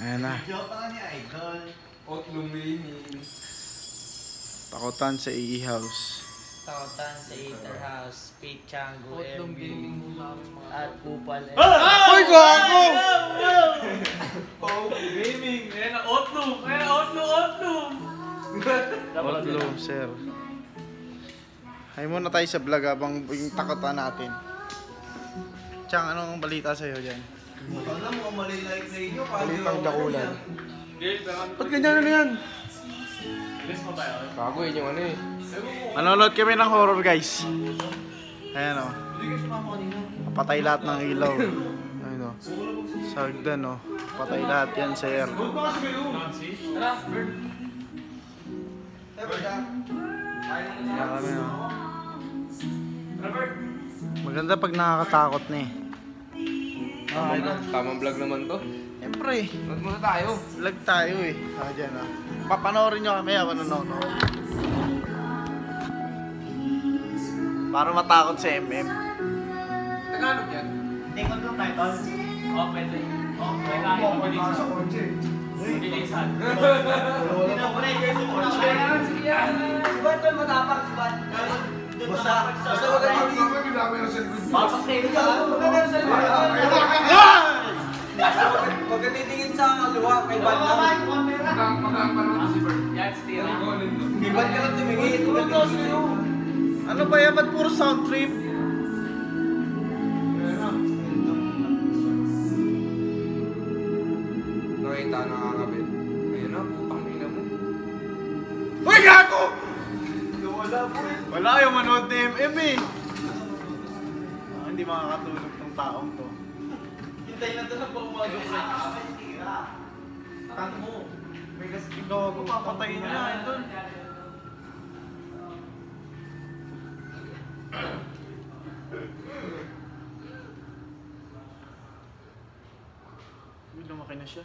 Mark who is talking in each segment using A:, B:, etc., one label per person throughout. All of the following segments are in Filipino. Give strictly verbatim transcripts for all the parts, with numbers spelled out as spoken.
A: Ayan na.
B: Joke ka ni Idol.
C: Otlum Gaming.
A: Takutan sa A E House.
D: Takutan sa Eater House, Pete Chango,
C: Otlum
D: M B,
C: Gaming muna kami mga
D: at Kupal.
A: Ay, gago!
C: Oh, Gaming! Ayan na, Otlum! Ayan na, Otlum! Otlum!
A: Otlo, sir. Hay muna tayo sa vlog habang yung takutan natin. Chang, anong balita sa'yo dyan?
B: Alam mo, mali like sa inyo.
A: Balitang dakulan.
C: Game, pero ano?
A: Ba't ganyan na yan?
C: Bilis mo tayo.
E: Bago yun yung ano eh.
A: Manonood kami ng horror, guys. Ayan o.
B: Hindi ka sumama kanina.
A: Patay lahat ng ilaw. Ayun o. Sagdan o. Patay lahat yan, sir.
C: Nancy? Tara, Bird.
A: Kaya kami o.
C: Tara, Bird.
A: Maganda pag nakakatakot na eh.
E: Tamang, tamang vlog naman to.
A: Siyempre,
E: Vlog muna tayo.
A: vlog tayo eh. Ah, dyan ah. Papanoorin nyo kami habang nanonood. Para matakot si M M.
E: Tagalog yan.
B: Tingnan mo tayo, Tol.
C: Oh, pwede. Oh, may tayo ng bilisan. Bilisan.
B: Hindi na muna yung guys yung muna.
C: Sige yan.
B: Si Van, Tol, matapang si Van. Basta, basta wag ka titigil. Papakilin ka. Wag ka sa likod. Basta wag ka titingin sa luwa kay Van lang.
C: Ah, yan, steal.
B: Kay Van ka lang tumingin. Huwag ka sa'yo.
A: Ano ba yan? Ba't puro sound trip?
E: Nakita nakakabit. Ayun na, putang ina mo.
A: Uy, gago!
B: Wala po eh.
A: Wala yung manood ni M M eh. Ah, hindi makakatulog tong taong to.
B: Hintay na ito na pa umaga sa Tanto mo.
A: May kasi gago, papatayin niya. Ito. Uy, lumaki na siya.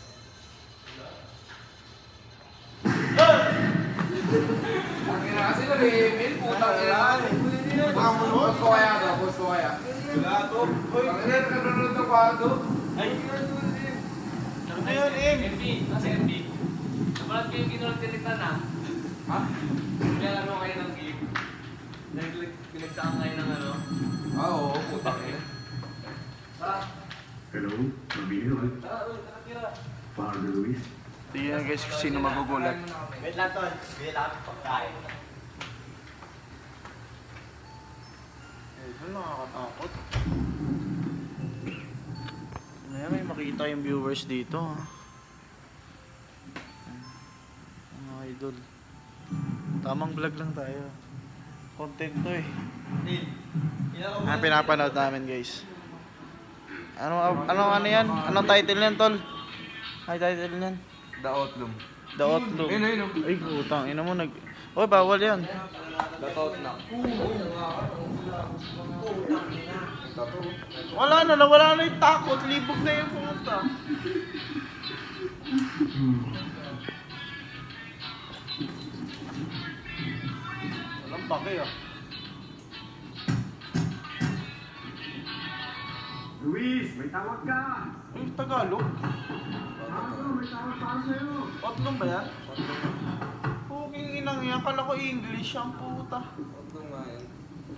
E: Ang ina kasi na rin, putang ina. Post ko kaya to, post ko kaya.
B: Wala to.
E: Ang ina, nanonood na pa to.
B: Ay,
A: Ano yun, M?
C: M B, nasa M B. Napalat kayo kinulog-tilitan na.
E: Ha?
C: Naglalaro kayo ng game. Nag- Pinagsaan kayo ng ano.
E: Ah, oo, putang ina.
C: Tara.
F: Hello, Mabino.
C: Tara, tara, tira.
F: Father Luis.
A: Tingnan guys kung sino magugulat.
B: wait lang, Tol. Bili lang ang pagkain.
A: Ayun, nakakatakot. Maya may makita yung viewers dito. Ha? Mga idol. Tamang vlog lang tayo. Content to eh. Ah, pinapanood namin guys. Ano, ano, ano yan? Anong title niyan, tol? Ay, title niyan.
E: The Otlum.
A: The Outlook.
E: Ayun, ayun, ayun.
A: Ay, putang. Ina mo nag... Oy, bawal yan.
E: The Outlook.
A: Wala na, nawala na yung takot. Libog na yung pumunta. Walang pake ah.
F: Luis, may tawag ka!
A: Ay, Tagalog.
F: Ano, may tawag para sa'yo!
A: Otlong ba yan? Puking inang yan. Kala ko English ang puta.
E: Otlum nga yan.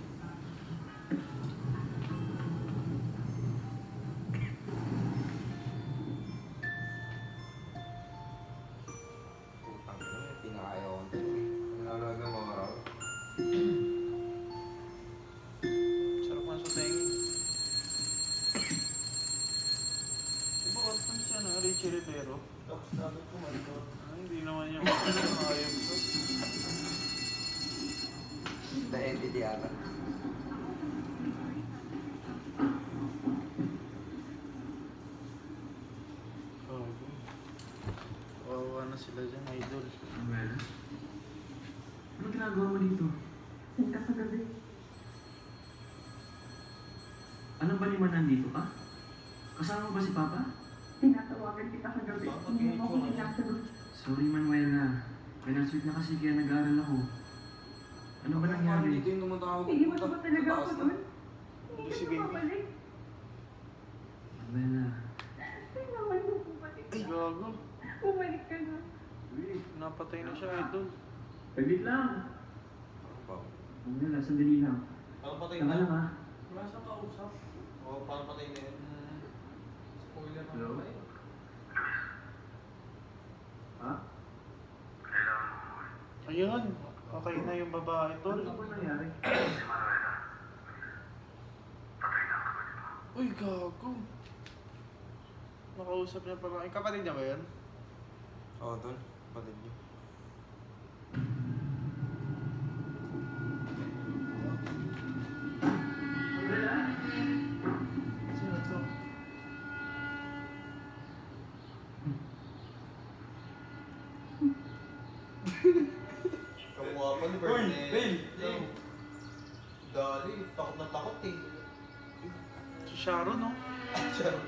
E: Putang ina, pinakayaw ko to. Nanonood ng mga raw.
A: Sarap nga sa tengi. Diba Otlong siya na? Richie Rivero? Ah, hindi naman yung ayam to.
E: The Entity ata.
A: Gago. Kawawa na sila dyan, idol.
F: Manuela? Ano ginagawa mo dito?
G: Sinta sa gabi.
F: Anong ba naman nandito ka? Kasama ba si Papa?
G: Tinatawagan kita sa gabi. Hindi mo ako sinasagot.
F: Sorry, Manuela. Pinasweet na kasi kaya nag-aaral ako. Ano ba nangyari?
E: Dito yung tumatawag.
G: Iiwan mo ba talaga ako doon? Hindi
A: Si
G: ka
A: baby.
G: bumabalik.
F: Manuela,
G: Kailangan mo bumalik.
A: Ay, gago.
G: Bumalik ka na.
A: Napatay na siya, idol.
F: Saglit lang. Huwag na lang, sandali lang.
C: Parang patay
F: Saka lang
C: na.
F: ha.
C: Wala siyang kausap. Oo, parang patay na yun. Spoiler na
F: Hello?
C: patay.
F: Ha?
A: Ayun, patay na yung babae, tol.
F: Ano ba nangyari?
A: Uy, gago. Nakausap niya pala. Ay, kapatid niya ba yan?
C: Oo, tol. Patay niyo.
A: Sino to?
C: Kamukha pa ni Bert. Uy, Bill! Dali, takot na takot eh.
A: Si Sharon, no?
C: Sharon.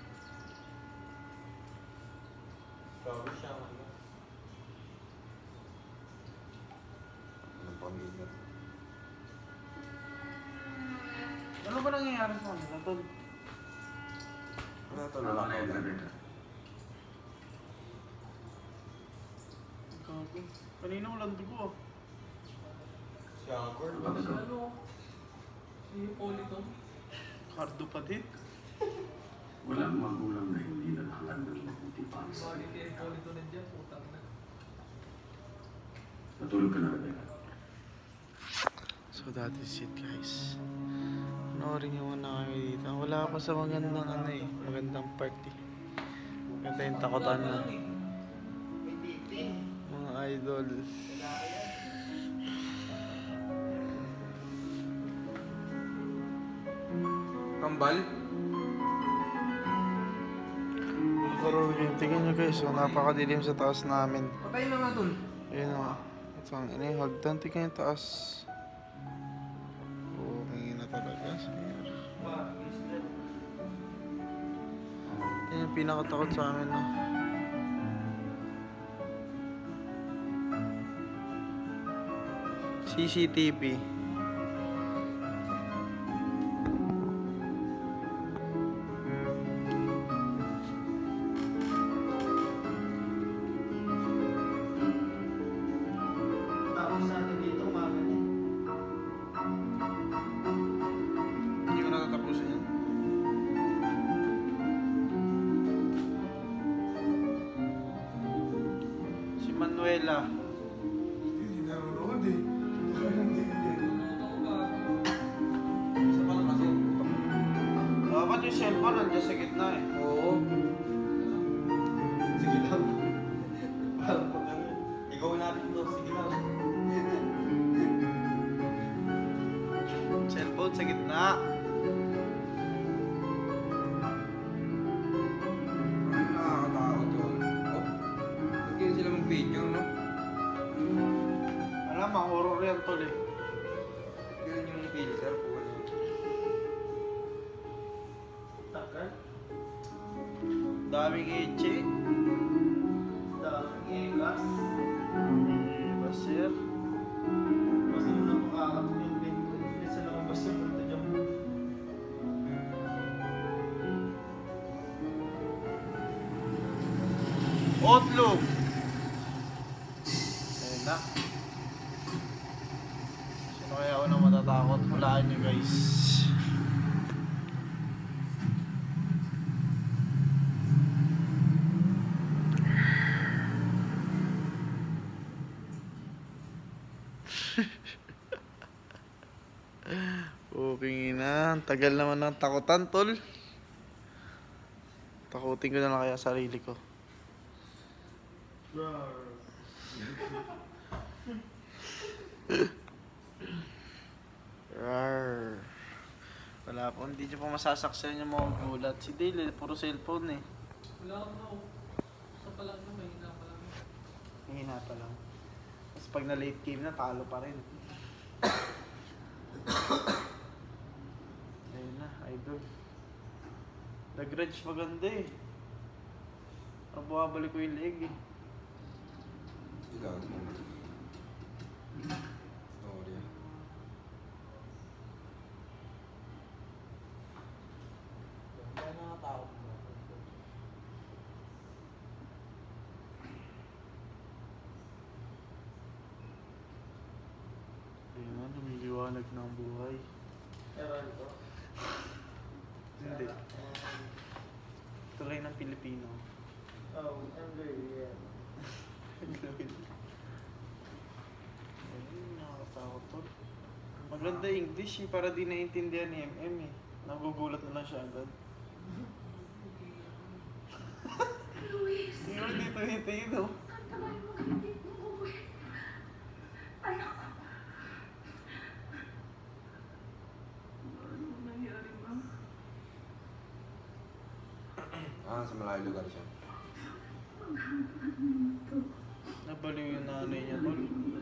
C: Sharon siya, ano? Anong pamilya?
A: Ano ba nangyayari sa kanila, tol?
C: Wala to, lalaki na rin.
A: Gago. Kanina walang dugo, ah.
C: Si Agor.
B: Ano? Si Polito?
A: Cardo pa din.
F: Walang magulang na hindi naghalang ng mabuti para sa
B: Bakit kaya Polito nandiyan? Putang na.
F: Matulog ka na, Rebecca.
A: So that is it, guys. Panoorin niyo muna kami dito. Wala pa sa magandang ano eh. Magandang party. Ganda yung takotan na. Mga idol.
C: Kambal?
A: Pero tingnan nyo guys, so, napakadilim sa taas namin.
C: Patay na nga tol.
A: Ayun o. Ito ang ina yung hagdan. Tingnan yung taas. Oo, hingi na talaga. Sir. Yan yung pinakatakot sa amin, no? C C T V.
B: Tapos natin dito, umaga na.
A: Hindi ko natatapusin yan. Si Manuela.
E: Hindi nanonood eh.
C: Isa pa lang kasi.
A: Dapat yung cellphone nandiyan sa gitna eh.
C: Oo. Sige lang. Parang pag ano. Ikaw natin to, sige lang.
A: Cellphone sa gitna.
C: Ano nakakatakot yun? Oh, nagkira sila mag-video, no?
A: Alam, mga horror yan tol eh.
C: Yun yung filter po. Ano.
B: Tagal.
A: Daming eche.
B: Daming ilas.
A: Eh, basir.
B: Basta na makakatot yung bed ko. Hindi sa lumabas yung punta dyan.
A: Outlook. Ayun na. Sino kaya ako na matatakot? Hulaan nyo guys. Pupingin na. Ang tagal naman ng takutan, tol. Takutin ko na lang kaya sarili ko. Rar. Wala po, hindi nyo pa masasaksan yung mga gulat. Si Dale, puro cellphone eh.
B: Wala akong na. Sa palang na, may hina pa lang.
A: Hihina pa lang. Tapos pag na late game na, talo pa rin. Ayun na, idol. The Grudge maganda eh. Ang bumabalik ko yung leg eh.
C: Ikaw, mo. Story.
B: Kaya nakatawag mo.
A: hirap ng buhay.
B: Ewan ko.
A: Hindi. Tulay ng Pilipino.
B: Oh, I'm very, yeah.
A: Ayun, nakakatakot to. Maganda English eh, para di naiintindihan ni M M eh. Nagugulat na lang siya agad.
G: Luis,
A: Tingnan dito dito dito.
G: tagal mo hindi mo uuwi. Anak ko. Ano nangyari, ma?
E: Ah, sa malayo lugar siya.
A: Nabaliw yung nanay niya tol.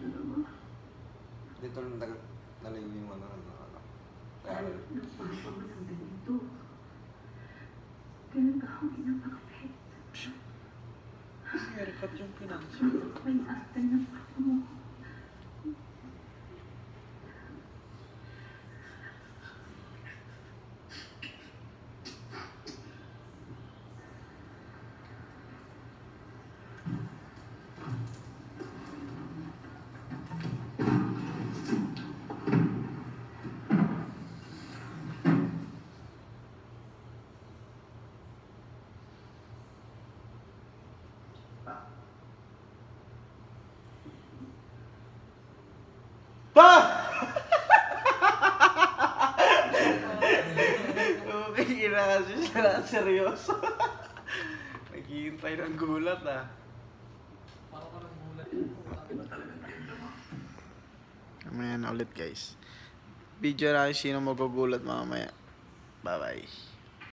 E: Dito lang nag nalayo yung ano, ano, ano. Kaya,
G: Nagpapa mo ng ganito. Kailan ka ako pinapakapit?
A: Haircut yung pinansya.
G: May after ng papa mo.
A: Pa! Okay, ina kasi siya seryoso. Naghihintay ng gulat ah.
C: Parang parang gulat.
A: Mamaya na ulit guys. Video na sino magugulat mamaya. Bye bye.